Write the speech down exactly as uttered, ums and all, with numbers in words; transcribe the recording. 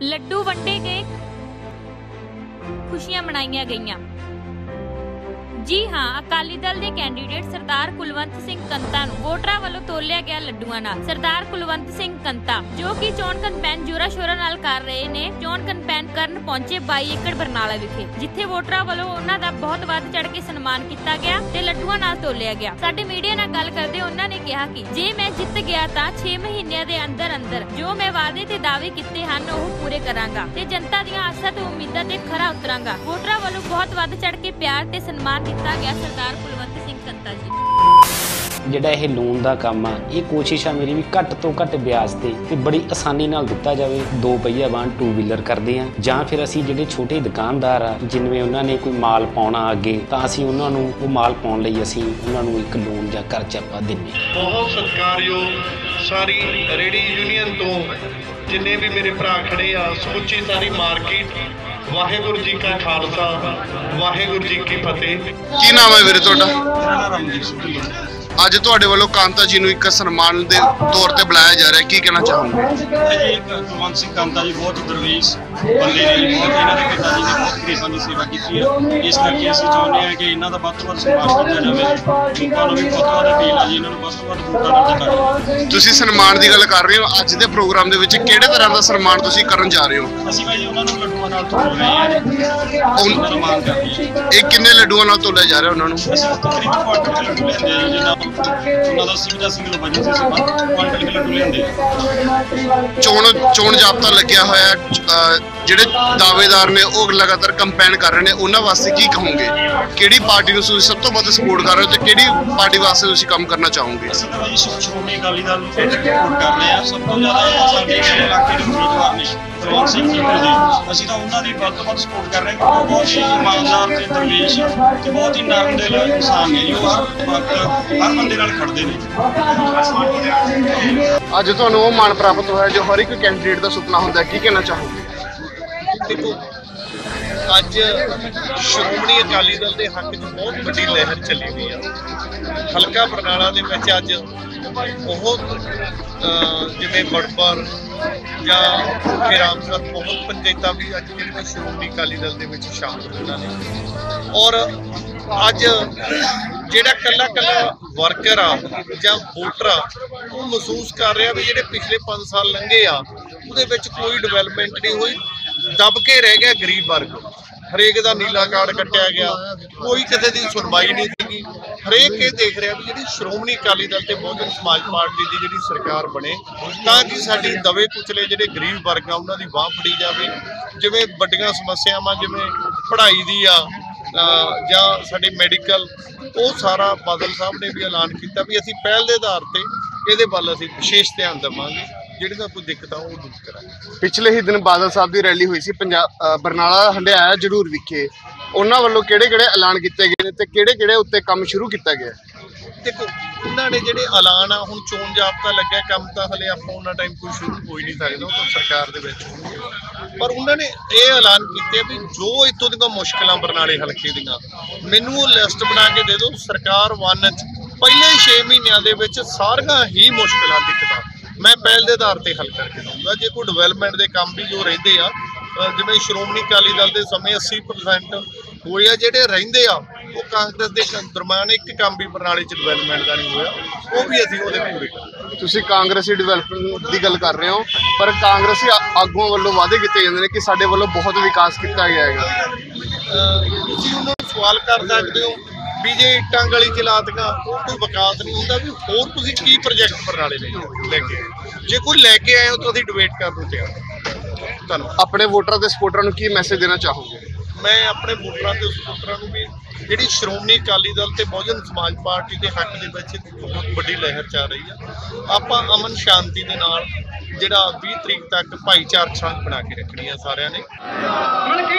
लड्डू वंडे गए, खुशियां मनाईयां गईयां। जी हाँ, अकाली दल के कैंडीडेट सरदार कुलवंत सिंह कंता नूं वोटरां वल्लों तोलिया गया लड्डूआं नाल। सरदार कुलवंत सिंह कंता जो कि चोण कैंपेन जोरा शोरा नाल कर रहे ने, चोण कैंपेन करन पहुंचे बाई एकड़ बरनाला विखे, जिथे वोटरां वल्लों उन्हां दा बहुत वध चढ़ के सन्मान किया गया ते लड्डूआं नाल तोलिया गया। साडे मीडिया नाल गल करदे उन्हां ने कहा कि जे मैं जित गया तां छे महीनਿਆਂ ਦੇ अंदर अंदर जो मैं वादे ते दावे कीते हन ਉਹ पूरे करांगा ते जनता ਦੀਆਂ ਆਸਾਂ ਤੇ ਉਮੀਦਾਂ ਤੇ ਖਰਾ ਉਤਰਾਂਗਾ। ਵੋਟਰਾਂ ਵੱਲੋਂ बहुत वध चढ़ के प्यार ते सन्मान दिता गया सरदार कुलवंत सिंह कंता जी। ਜਿਹੜਾ ਇਹ ਲੋਨ ਦਾ ਕੰਮ ਆ, ਇਹ ਕੋਸ਼ਿਸ਼ ਆ ਮੇਰੀ ਵੀ ਘੱਟ ਤੋਂ ਘੱਟ ਵਿਆਜ ਤੇ ਤੇ ਬੜੀ ਆਸਾਨੀ ਨਾਲ ਦਿੱਤਾ ਜਾਵੇ। ਦੋ ਪਹੀਆ ਵਾਹਨ ਟੂ ਵੀਲਰ ਕਰਦੇ ਆ, ਜਾਂ ਫਿਰ ਅਸੀਂ ਜਿਹੜੇ ਛੋਟੇ ਦੁਕਾਨਦਾਰ ਆ ਜਿਨਵੇਂ ਉਹਨਾਂ ਨੇ ਕੋਈ ਮਾਲ ਪਾਉਣਾ ਅੱਗੇ, ਤਾਂ ਅਸੀਂ ਉਹਨਾਂ ਨੂੰ ਉਹ ਮਾਲ ਪਾਉਣ ਲਈ ਅਸੀਂ ਉਹਨਾਂ ਨੂੰ ਇੱਕ ਲੋਨ ਜਾਂ ਕਰਜ਼ਾ ਆਪਾਂ ਦਿੰਦੇ। ਬਹੁਤ ਸਤਿਕਾਰਯੋਗ ਸਾਰੀ ਰੇਹੜੀ ਯੂਨੀਅਨ ਤੋਂ ਜਿੰਨੇ ਵੀ ਮੇਰੇ ਭਰਾ ਖੜੇ ਆ, ਸਮੁੱਚੀ ਸਾਰੀ ਮਾਰਕੀਟ, ਵਾਹਿਗੁਰੂ ਜੀ ਕਾ ਖਾਲਸਾ ਵਾਹਿਗੁਰੂ ਜੀ ਕੀ ਫਤਿਹ। ਕੀ ਨਾਮ ਹੈ ਵੀਰੇ ਤੁਹਾਡਾ? ਮੇਰਾ ਨਾਮ ਰਮਜੀਤ ਸਿੰਘ। ਅੱਜ ਤੁਹਾਡੇ ਵੱਲੋਂ ਕਾਂਤਾ ਜੀ ਨੂੰ ਇੱਕ ਸਨਮਾਨ ਦੇ ਤੌਰ ਤੇ ਬੁਲਾਇਆ ਜਾ ਰਿਹਾ, ਕੀ ਕਹਿਣਾ ਚਾਹੋਗੇ? ਜੀ ਕੁਲਵੰਤ ਸਿੰਘ ਕਾਂਤਾ ਜੀ ਬਹੁਤ ਦਰਵੇਸ਼ ਬੰਦੇ ਨੇ, ਬਹੁਤ ਇਹਨਾਂ ਦੇ ਪਿਤਾ ਜੀ ਨੇ ਬਹੁਤ ਗਰੀਬਾਂ ਦੀ ਸੇਵਾ ਕੀਤੀ ਹੈ। ਇਸ ਕਰਕੇ ਅਸੀਂ ਚਾਹੁੰਦੇ ਹਾਂ ਕਿ ਇਹਨਾਂ ਦਾ ਵੱਧ ਤੋਂ ਵੱਧ ਸਨਮਾਨ ਕੀਤਾ ਜਾਵੇ। ਲੋਕਾਂ ਨੂੰ ਵੀ ਬਹੁਤ ਵੱਧ ਅਪੀਲ ਹੈ ਜੀ, ਇਹਨਾਂ ਨੂੰ ਵੱਧ ਤੋਂ ਵੱਧ ਵੋਟਾਂ ਨਾਲ ਜਿਤਾਓ। ਤੁਸੀਂ ਸਨਮਾਨ ਦੀ ਗੱਲ ਕਰ ਰਹੇ ਹੋ, ਅੱਜ ਦੇ ਪ੍ਰੋਗਰਾਮ ਦੇ ਵਿੱਚ ਕਿਹੜੇ ਤਰ੍ਹਾਂ ਦਾ ਸਨਮਾਨ ਤੁਸੀਂ ਕਰਨ ਜਾ ਰਹੇ ਹੋ? ਅਸੀਂ ਭਾਈ ਉਹਨਾਂ ਨੂੰ ਲੱਡੂਆਂ ਨਾਲ ਤੋਲ ਰਹੇ ਹਾਂ ਜੀ, ਸਨਮਾਨ ਕਰਦੇ ਹਾਂ। ਇਹ ਕਿੰਨੇ ਲੱਡੂਆਂ ਨਾਲ ਤੋਲਿਆ ਜਾ ਰਿਹਾ ਉਹਨਾਂ ਨੂੰ? ਅਸੀਂ ਤਕਰੀਬਨ ਕੁਆਂਟਲ ਲੱਡੂ ਲੈਂਦੇ ਹਾਂ ਜਿਹਨਾਂ ਉਹਨਾਂ ਦਾ ਸੀ ਦਸ ਕਿਲੋ ਵਜਨ ਸੀ, ਕੁਆਂਟਲ ਲੱਡੂ ਲੈਂਦੇ। ਚੋਣ ਚੋਣ ਜਾਬਤਾ ਲੱਗਿਆ ਹੋਇਆ, ਜਿਹੜੇ ਦਾਅਵੇਦਾਰ ਨੇ ਉਹ ਲਗਾਤਾਰ ਕੰਪੇਨ ਕਰ ਰਹੇ ਨੇ, ਉਹਨਾਂ ਵਾਸਤੇ ਕੀ ਕਹੋਗੇ? ਕਿਹੜੀ ਪਾਰਟੀ ਨੂੰ ਤੁਸੀਂ ਸਭ ਤੋਂ ਵੱਧ ਸਪੋਰਟ ਕਰ ਰਹੇ ਹੋ ਤੇ ਕਿਹੜੀ ਪਾਰਟੀ ਵਾਸਤੇ ਤੁਸੀਂ ਕੰਮ ਕਰਨਾ ਚਾਹੋਗੇ? ਅਸੀਂ ਤਾਂ ਜੀ ਸ਼੍ਰੋਮਣੀ ਅਕਾਲੀ ਦਲ ਨੂੰ ਸਪੋਰਟ ਕਰ ਰਹੇ ਹਾਂ। ਸਭ ਤੋਂ ਜ਼ਿਆਦਾ ਸਾਡੇ ਇਲਾਕੇ ਦੇ ਉਮੀਦਵਾਰ ਨੇ ਕੁਲਵੰਤ ਸਿੰਘ ਜੀ, ਅਸੀਂ ਤਾਂ ਉਹਨਾਂ ਦੀ ਵੱਧ ਤੋਂ ਵੱਧ ਸਪੋਰਟ ਕਰ ਰਹੇ ਹਾਂ। ਉਹ ਬਹੁਤ ਹੀ ਇਮਾਨਦਾਰ ਤੇ ਦਰਵੇਸ਼ ਤੇ ਬਹੁਤ ਹੀ ਨਰਮ ਦਿਲ ਇਨਸਾਨ ਨੇ, ਜੋ ਹਰ ਵਕਤ ਹਰ ਬੰਦੇ ਨਾਲ ਖੜਦੇ ਨੇ। ਅੱਜ ਤੁਹਾਨੂੰ ਉਹ ਮਾਣ ਪ੍ਰਾਪਤ ਹੋਇਆ ਜੋ ਹਰ ਇੱਕ ਕੈਂਡੀਡੇਟ ਦਾ ਸੁਪਨਾ ਹੁੰਦਾ, ਕੀ ਕਹਿਣਾ ਚਾਹੋਗੇ? ਦੇਖੋ, ਅੱਜ ਸ਼੍ਰੋਮਣੀ ਅਕਾਲੀ ਦਲ ਦੇ ਹੱਕ 'ਚ ਬਹੁਤ ਵੱਡੀ ਲਹਿਰ ਚੱਲੀ ਹੋਈ ਆ। ਹਲਕਾ ਬਰਨਾਲਾ ਦੇ ਵਿੱਚ ਅੱਜ ਬਹੁਤ ਜਿਵੇਂ ਬੜਬਰ ਜਾਂ ਭੁੱਖੇ ਰਾਮਸਰ ਬਹੁਤ ਪੰਚਾਇਤਾਂ ਵੀ ਅੱਜ ਜਿਹੜੇ ਸ਼੍ਰੋਮਣੀ ਅਕਾਲੀ ਦਲ ਦੇ ਵਿੱਚ ਸ਼ਾਮਲ ਹੋਈਆਂ ਨੇ। ਔਰ ਅੱਜ ਜਿਹੜਾ ਕੱਲਾ ਕੱਲਾ ਵਰਕਰ ਆ ਜਾਂ ਵੋਟਰ ਆ, ਉਹ ਮਹਿਸੂਸ ਕਰ ਰਿਹਾ ਵੀ ਜਿਹੜੇ ਪਿਛਲੇ ਪੰਜ ਸਾਲ ਲੰਘੇ ਆ ਉਹਦੇ ਵਿੱਚ ਕੋਈ ਡਿਵੈਲਪਮੈਂਟ ਨਹੀਂ ਹੋਈ, ਦਬ ਕੇ ਰਹਿ ਗਿਆ ਗਰੀਬ ਵਰਗ। ਹਰੇਕ ਦਾ ਨੀਲਾ ਕਾਰਡ ਕੱਟਿਆ ਗਿਆ, ਕੋਈ ਕਿਸੇ ਦੀ ਸੁਣਵਾਈ ਨਹੀਂ ਸੀਗੀ। ਹਰੇਕ ਇਹ ਦੇਖ ਰਿਹਾ ਵੀ ਜਿਹੜੀ ਸ਼੍ਰੋਮਣੀ ਅਕਾਲੀ ਦਲ ਤੇ ਬਹੁਜਨ ਸਮਾਜ ਪਾਰਟੀ ਦੀ ਜਿਹੜੀ ਸਰਕਾਰ ਬਣੇ, ਤਾਂ ਕਿ ਸਾਡੀ ਦਵੇ ਕੁਚਲੇ ਜਿਹੜੇ ਗਰੀਬ ਵਰਗ ਆ ਉਹਨਾਂ ਦੀ ਬਾਂਹ ਫੜੀ ਜਾਵੇ। ਜਿਵੇਂ ਵੱਡੀਆਂ ਸਮੱਸਿਆਵਾਂ ਜਿਵੇਂ ਪੜ੍ਹਾਈ ਦੀ ਆ ਜਾਂ ਸਾਡੇ ਮੈਡੀਕਲ, ਉਹ ਸਾਰਾ ਬਾਦਲ ਸਾਹਿਬ ਨੇ ਵੀ ਐਲਾਨ ਕੀਤਾ ਵੀ ਅਸੀਂ ਪਹਿਲ ਦੇ ਆਧਾਰ ਤੇ ਇਹਦੇ ਵੱਲ ਅਸੀਂ ਵਿਸ਼ੇਸ਼ ਧਿਆਨ ਦੇਵਾਂਗੇ, ਜਿਹੜੀਆਂ ਕੋਈ ਦਿੱਕਤਾਂ ਉਹ ਦੂਰ ਕਰਾਂਗੇ। ਪਿਛਲੇ ਹੀ ਦਿਨ ਬਾਦਲ ਸਾਹਿਬ ਦੀ ਰੈਲੀ ਹੋਈ ਸੀ ਪੰਜਾਬ ਬਰਨਾਲਾ ਹੰਡਿਆਇਆ ਜ਼ਰੂਰ ਵਿਖੇ, ਉਹਨਾਂ ਵੱਲੋਂ ਕਿਹੜੇ ਕਿਹੜੇ ਐਲਾਨ ਕੀਤੇ ਗਏ ਨੇ ਤੇ ਕਿਹੜੇ ਕਿਹੜੇ ਉੱਤੇ ਕੰਮ ਸ਼ੁਰੂ ਕੀਤਾ ਗਿਆ? ਦੇਖੋ, ਉਹਨਾਂ ਨੇ ਜਿਹੜੇ ਐਲਾਨ ਆ, ਹੁਣ ਚੋਣ ਜਾਬਤਾ ਲੱਗਿਆ, ਕੰਮ ਤਾਂ ਹਲੇ ਆਪਾਂ ਉਹਨਾਂ ਟਾਈਮ ਕੋਈ ਸ਼ੁਰੂ ਹੋ ਹੀ ਨਹੀਂ ਸਕਦਾ, ਉਹ ਤਾਂ ਸਰਕਾਰ ਦੇ ਵਿੱਚ ਹੋਣਗੇ। ਪਰ ਉਹਨਾਂ ਨੇ ਇਹ ਐਲਾਨ ਕੀਤੇ ਵੀ ਜੋ ਇੱਥੋਂ ਦੀਆਂ ਮੁਸ਼ਕਲਾਂ ਬਰਨਾਲੇ ਹਲਕੇ ਦੀਆਂ, ਮੈਨੂੰ ਉਹ ਲਿਸਟ ਬਣਾ ਕੇ ਦੇ ਦਿਓ। ਸਰਕਾਰ ਵਨ 'ਚ ਪਹਿਲੇ ਛੇ ਮਹੀਨਿਆਂ ਦੇ ਵਿੱਚ ਸਾਰੀਆਂ ਹੀ ਮੁਸ਼ਕਲਾਂ ਦਿੱਕਤਾਂ ਮੈਂ ਪਹਿਲ ਦੇ ਆਧਾਰ ਤੇ ਹੱਲ ਕਰਕੇ ਦਊਂਗਾ। ਜੇ ਕੋਈ ਡਿਵੈਲਪਮੈਂਟ ਦੇ ਕੰਮ ਵੀ ਜੋ ਰਹਿੰਦੇ ਆ, ਜਿਵੇਂ ਸ਼੍ਰੋਮਣੀ ਅਕਾਲੀ ਦਲ ਦੇ ਸਮੇਂ ਅੱਸੀ ਪਰਸੈਂਟ ਹੋਏ ਆ, ਜਿਹੜੇ ਰਹਿੰਦੇ ਆ ਉਹ ਕਾਂਗਰਸ ਦੇ ਦਰਮਿਆਨ ਇੱਕ ਕੰਮ ਵੀ ਬਰਨਾਲੇ 'ਚ ਡਿਵੈਲਪਮੈਂਟ ਦਾ ਨਹੀਂ ਹੋਇਆ, ਉਹ ਵੀ ਅਸੀਂ ਉਹਦੇ ਪੂਰੇ ਕਰਾਂਗੇ। ਤੁਸੀਂ ਕਾਂਗਰਸੀ ਡਿਵੈਲਪਮੈਂਟ ਦੀ ਗੱਲ ਕਰ ਰਹੇ ਹੋ, ਪਰ ਕਾਂਗਰਸੀ ਆਗੂਆਂ ਵੱਲੋਂ ਵਾਅਦੇ ਕੀਤੇ ਜਾਂਦੇ ਨੇ ਕਿ ਸਾਡੇ ਵੱਲੋਂ ਬਹੁਤ ਵਿਕਾਸ ਕੀਤਾ ਗਿਆ ਹੈਗਾ। ਤੁਸੀਂ ਉਹਨਾਂ ਨੂੰ ਸਵਾਲ ਕਰ ਸਕਦੇ ਹੋ ਵੀ ਜੇ ਇੱਟਾਂ ਗਲੀ ਚ ਲਾਤੀਆਂ ਉਹ ਕੋਈ ਵਿਕਾਸ ਨਹੀਂ ਹੁੰਦਾ, ਵੀ ਹੋਰ ਤੁਸੀਂ ਕੀ ਪ੍ਰੋਜੈਕਟ ਬਰਨਾਲੇ ਲੈ ਲੈ ਕੇ ਜੇ ਕੋਈ ਲੈ ਕੇ ਆਏ ਹੋ ਤਾਂ ਅਸੀਂ ਡਿਬੇਟ ਕਰਨ ਨੂੰ ਤਿਆਰ ਹਾਂ। ਧੰਨਵਾਦ। ਆਪਣੇ ਵੋਟਰਾਂ ਤੇ ਸਪੋਰਟਰਾਂ ਨੂੰ ਕੀ ਮੈਸੇਜ ਦੇਣਾ ਚਾਹੋਗੇ? ਮੈਂ ਆਪਣੇ ਵੋਟਰਾਂ ਤੇ ਸਪੋਰਟਰਾਂ ਨੂੰ ਵੀ ਜਿਹੜੀ ਸ਼੍ਰੋਮਣੀ ਅਕਾਲੀ ਦਲ ਤੇ ਬਹੁਜਨ ਸਮਾਜ ਪਾਰਟੀ ਦੇ ਹੱਕ ਦੇ ਵਿੱਚ ਬਹੁਤ ਵੱਡੀ ਲਹਿਰ ਚੱਲ ਰਹੀ ਆ, ਆਪਾਂ ਅਮਨ ਸ਼ਾਂਤੀ ਦੇ ਨਾਲ ਜਿਹੜਾ ਵੀਹ ਤਰੀਕ ਤੱਕ ਭਾਈਚਾਰਕ ਸਾਂਝ ਬਣਾ ਕੇ ਰੱਖਣੀ ਆ ਸਾਰਿਆਂ ਨੇ।